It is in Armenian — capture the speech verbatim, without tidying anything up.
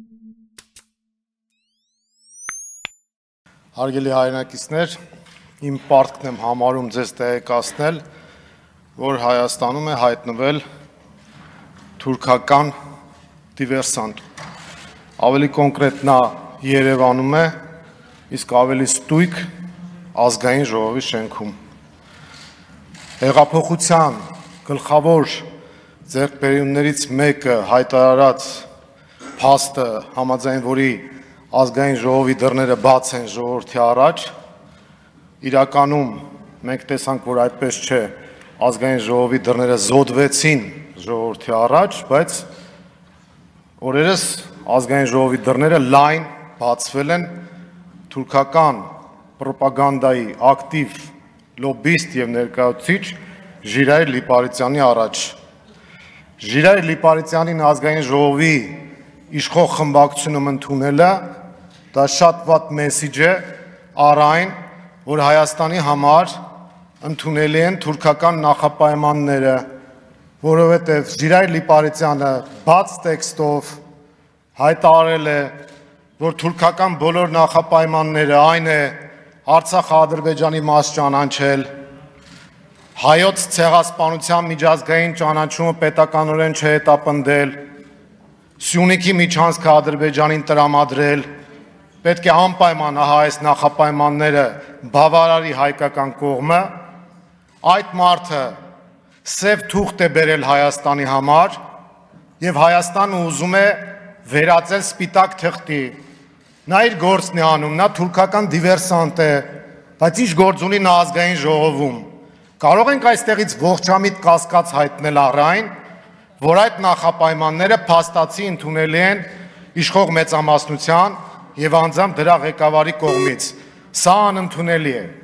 Հարգելի հայրենակիցներ, իմ պարտքն եմ համարում ձեզ տեղեկացնել, որ Հայաստանում է հայտնվել թուրքական դիվերսանտ։ Ավելի կոնկրետ նա Երևանում է, իսկ ավելի ստույգ Ազգային ժողովի շենքում։ Հեղափոխության գլխավոր ձեռքբերումներից մեկը հայտարարած փաստը, համաձայն որի Ազգային ժողովի դռները բաց են ժողովրդի առաջ, իրականում մենք տեսանք, որ այդպես չէ, Ազգային ժողովի դռները զոդվեցին ժողովրդի առաջ, բայց օրերս Ազգային ժողովի դռները լայն բացվել են թուրքական պրոպագանդայի ակտիվ լոբբիստ եւ ներկայացուցիչ Ժիրայր Լիպարիցյանի առաջ։ Ժիրայր Լիպարիցյանին Ազգային ժողովի իշխող խմբակցությունում ընդունելը դա շատ վատ մեսիջ է առ այն, որ Հայաստանի համար ընդունելի են թուրքական նախապայմանները, որովհետև Ժիրայր Լիպարիցյանը բաց տեքստով հայտարարել է, որ թուրքական բոլոր նախապայմանները այն է Արցախը Ադրբեջանի մաս ճանաչել, հայոց ցեղասպանության միջազգային ճանաչումը պետականորեն չհետապնդել, Սյունիքի միջանցքը Ադրբեջանին տրամադրել, պետք է անպայման ահա այս նախապայմանները բավարարի հայկական կողմը, այդ մարդը սև թուղթ է բերել Հայաստանի համար եւ Հայաստանը ուզում է վերածել սպիտակ թղթի։ Նա իր գործն է անում, նա թուրքական դիվերսանտ է, բայց ինչ գործ ունի նա Ազգային ժողովում։ Կարող ենք այստեղից ողջամիտ կասկած հայտնել առ այն, որ այդ նախապայմանները փաստացի ընդունելի են իշխող մեծամասնության եւ անձամբ դրա ղեկավարի կողմից։ Սա անընդունելի է։